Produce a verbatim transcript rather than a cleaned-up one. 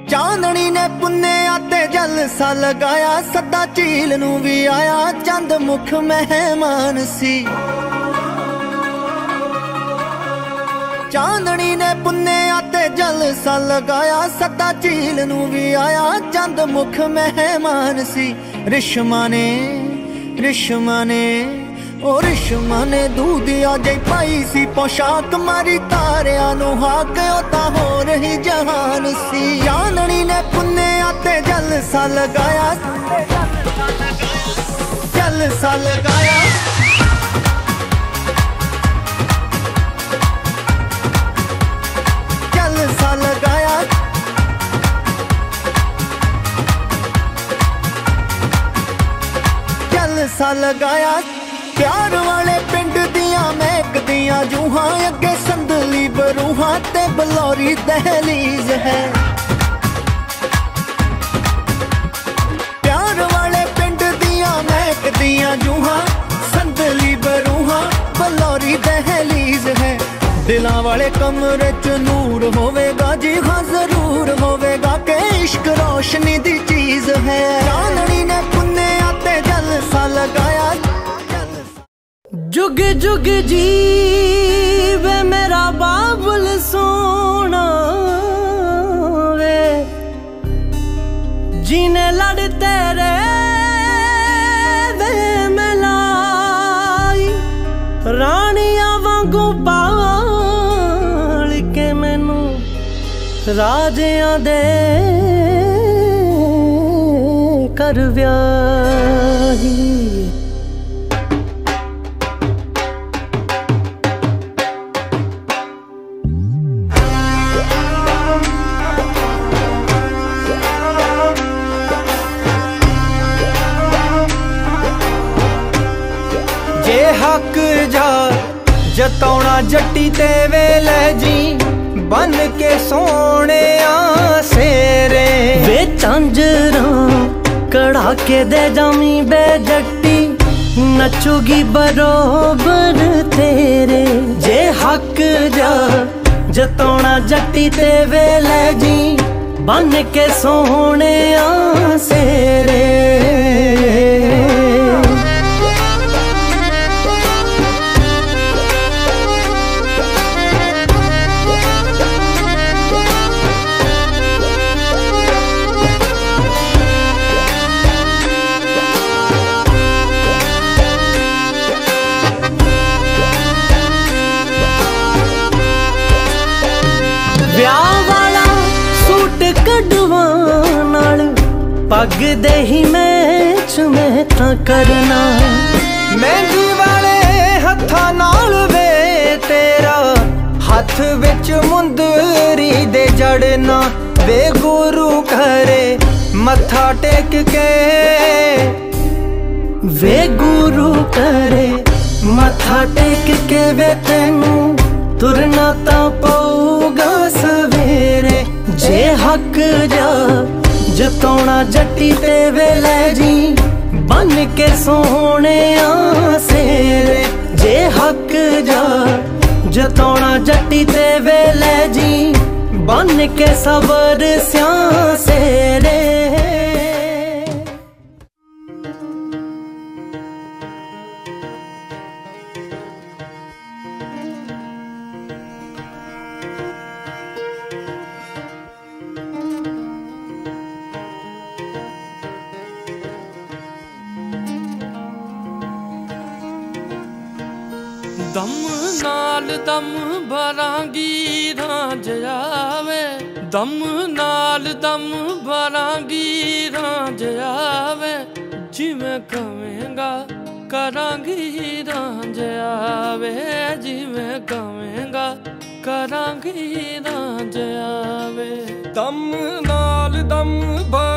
चांदनी ने पुन्नेया ते जलसा लगाया, सदा झील नू भी आया चंद मुख मेहमान सी। चांदनी ने पुन्नेया ते जलसा लगाया, सदा झील नू भी आया चंद मुख मेहमान सी। रिश्मा ने रिश्मा ने ओ रिश्मा ने दूधिया जई पाई सी पोशाक, मारी तारिया नू हाक ओ तां हो रही जहान सी। चांदनी ने पुन्नेया ते जलसा लगाया, जलसा लगाया जलसा लगाया जलसा लगाया। प्यार वाले पिंड दियां महकदियां जूहां, अगे संदली बरूहां ते बलौरी दहलीज है। प्यार वाले पिंड दियां महकदियां जूहां, संदली बरूहां बलौरी दहलीज है। दिलां वाले कमरे च नूर होवेगा जी हाँ जरूर होवेगा, के इश्क रोशनी दी चीज है। चांदनी ने पुन्नेया ते जलसा लगाया, जुग जुग जीवे मेरा बाबुल सोना वे, जीने लड़ तेरे वे मलाई, रानिया वांगू पाल के मैनू राजियां दे कर व्याही। हक जा जतौना जट्टी ते वेले जी, बन के सोने सेरे वे झांजरा कड़ा के दे जामी बे जट्टी, नचुगी बरोबर तेरे। जे हक जा जतौना जट्टी ते वेले जी, बन के सोने सेरे। पग दे ही मैच में था करना, मेहंदी वाले हथा नाल वे तेरा, हथ विच मुंदरी दे जड़ना। वे गुरु घरे मथा टेक के, वे गुरु घरे मथा टेक के वे तेनू तुरना ता पऊगा सवेरे। जे हक जा जतौना जट्टी ते वेले जी, बन के सोने सेरे। जे हक जा जतौना जट्टी ते वेले जी, बन के सबर स्या सेरे। दम नाल दम भरांगी रांझ आवे, दम नाल दम भरांगी रांझ आवे, जिवें कवेंगा करांगी रांझ आवे, जिवें कवेंगा करांगी रांझ आवे। दम नाल दम